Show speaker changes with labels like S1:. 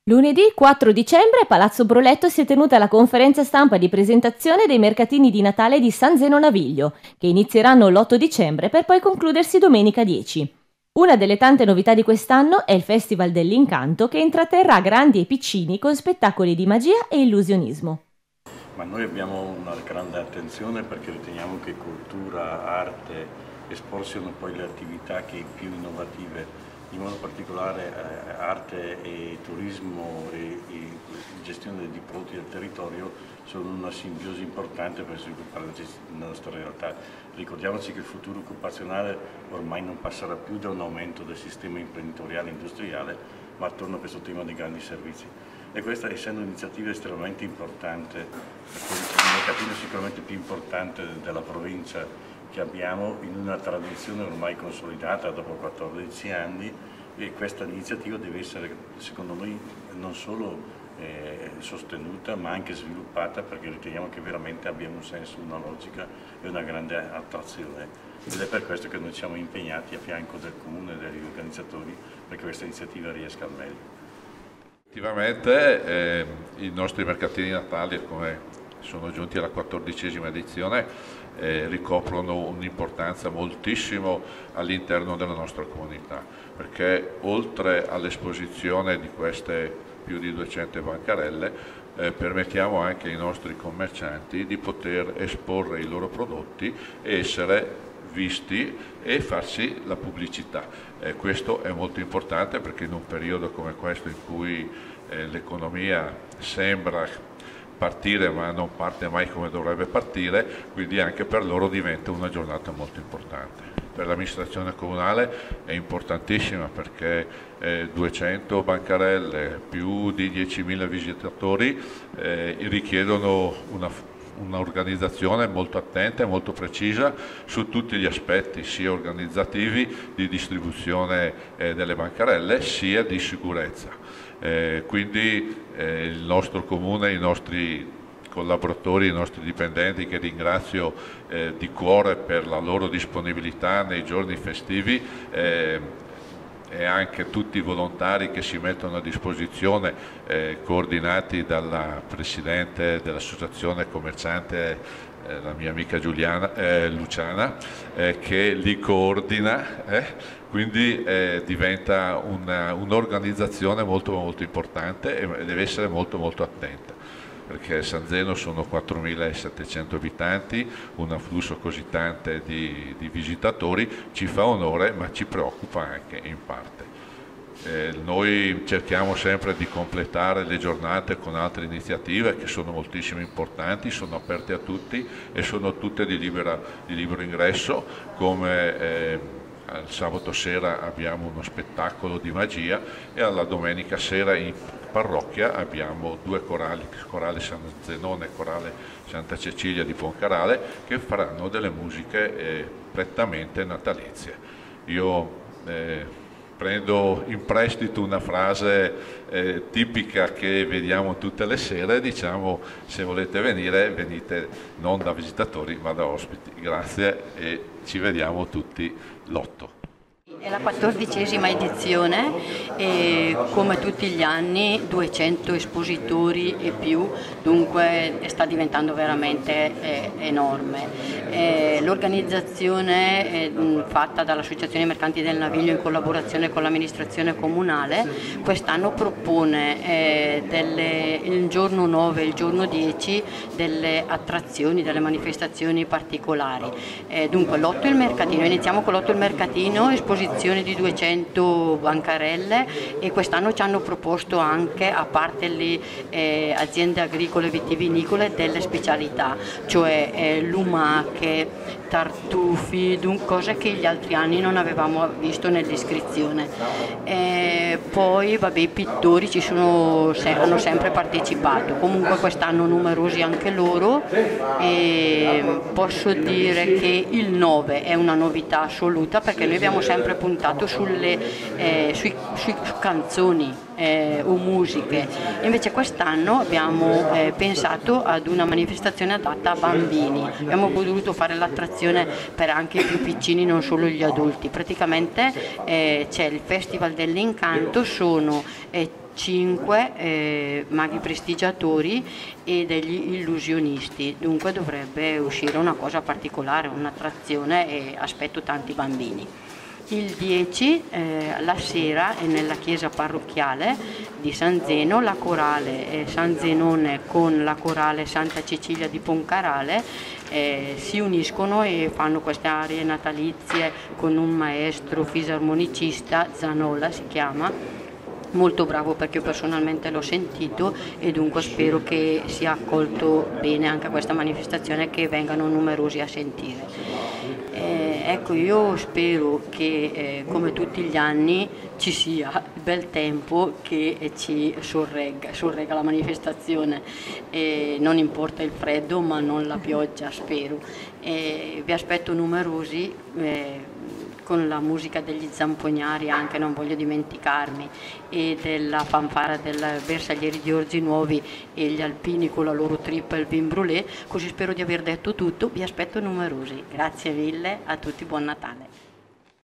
S1: Lunedì 4 dicembre a Palazzo Broletto si è tenuta la conferenza stampa di presentazione dei mercatini di Natale di San Zeno Naviglio, che inizieranno l'8 dicembre per poi concludersi domenica 10. Una delle tante novità di quest'anno è il Festival dell'Incanto, che intratterrà grandi e piccini con spettacoli di magia e illusionismo.
S2: Ma noi abbiamo una grande attenzione perché riteniamo che cultura, arte e sport siano poi le attività che più innovative, in modo particolare arte e turismo e gestione di prodotti del territorio sono una simbiosi importante per sviluppare la nostra realtà. Ricordiamoci che il futuro occupazionale ormai non passerà più da un aumento del sistema imprenditoriale e industriale, ma attorno a questo tema dei grandi servizi. E questa, essendo un'iniziativa estremamente importante, il mercatino sicuramente più importante della provincia che abbiamo, in una tradizione ormai consolidata dopo 14 anni, e questa iniziativa deve essere, secondo noi, non solo sostenuta ma anche sviluppata, perché riteniamo che veramente abbia un senso, una logica e una grande attrazione, ed è per questo che noi siamo impegnati a fianco del Comune e degli organizzatori perché questa iniziativa riesca al meglio.
S3: Effettivamente i nostri mercatini natali, come sono giunti alla 14ª edizione, ricoprono un'importanza moltissimo all'interno della nostra comunità, perché oltre all'esposizione di queste più di 200 bancarelle permettiamo anche ai nostri commercianti di poter esporre i loro prodotti e essere visti e farsi la pubblicità. Questo è molto importante perché in un periodo come questo in cui l'economia sembra partire ma non parte mai come dovrebbe partire, quindi anche per loro diventa una giornata molto importante. Per l'amministrazione comunale è importantissima perché 200 bancarelle più di 10.000 visitatori richiedono un'organizzazione molto attenta e molto precisa su tutti gli aspetti, sia organizzativi, di distribuzione delle bancarelle, sia di sicurezza. Quindi il nostro comune, i nostri collaboratori, i nostri dipendenti, che ringrazio di cuore per la loro disponibilità nei giorni festivi, e anche tutti i volontari che si mettono a disposizione, coordinati dalla Presidente dell'Associazione Commerciante, la mia amica Luciana, che li coordina, quindi diventa un'organizzazione molto molto importante e deve essere molto molto attenta, perché San Zeno sono 4.700 abitanti, un afflusso così tante di visitatori ci fa onore ma ci preoccupa anche in parte. Noi cerchiamo sempre di completare le giornate con altre iniziative che sono moltissimo importanti, sono aperte a tutti e sono tutte di libero ingresso, come al sabato sera abbiamo uno spettacolo di magia e alla domenica sera in parrocchia abbiamo due corali, Corale San Zenone e Corale Santa Cecilia di Poncarale, che faranno delle musiche prettamente natalizie. Io prendo in prestito una frase tipica che vediamo tutte le sere, diciamo: se volete venire, venite non da visitatori ma da ospiti. Grazie e ci vediamo tutti l'8.
S4: È la 14ª edizione e come tutti gli anni 200 espositori e più, dunque sta diventando veramente enorme. L'organizzazione fatta dall'Associazione Mercanti del Naviglio in collaborazione con l'amministrazione comunale quest'anno propone il giorno 9 e il giorno 10 delle attrazioni, delle manifestazioni particolari. Dunque l'8 il mercatino, iniziamo con l'8 il mercatino, esposizione di 200 bancarelle, e quest'anno ci hanno proposto anche, a parte le aziende agricole e vitivinicole, delle specialità, cioè lumache, tartufi, cose che gli altri anni non avevamo visto nell'iscrizione. Poi vabbè, i pittori hanno sempre partecipato, comunque quest'anno numerosi anche loro, e posso dire che il 9 è una novità assoluta perché noi abbiamo sempre puntato su canzoni o musiche, invece quest'anno abbiamo pensato ad una manifestazione adatta a bambini, abbiamo voluto fare l'attrazione per anche i più piccini, non solo gli adulti. Praticamente c'è il Festival dell'Incanto, sono 5 maghi prestigiatori e degli illusionisti, dunque dovrebbe uscire una cosa particolare, un'attrazione, e aspetto tanti bambini. Il 10 la sera nella chiesa parrocchiale di San Zeno la corale San Zenone con la corale Santa Cecilia di Poncarale si uniscono e fanno queste arie natalizie con un maestro fisarmonicista, Zanolla si chiama, molto bravo, perché io personalmente l'ho sentito, e dunque spero che sia accolto bene anche questa manifestazione, che vengano numerosi a sentire. Ecco, io spero che come tutti gli anni ci sia il bel tempo che ci sorregga la manifestazione, non importa il freddo ma non la pioggia, spero. Vi aspetto numerosi, con la musica degli Zampognari anche, non voglio dimenticarmi, e della fanfara del Bersaglieri di Orzi Nuovi e gli alpini con la loro trippa e il vin brûlé. Così spero di aver detto tutto, vi aspetto numerosi. Grazie mille a tutti, buon Natale.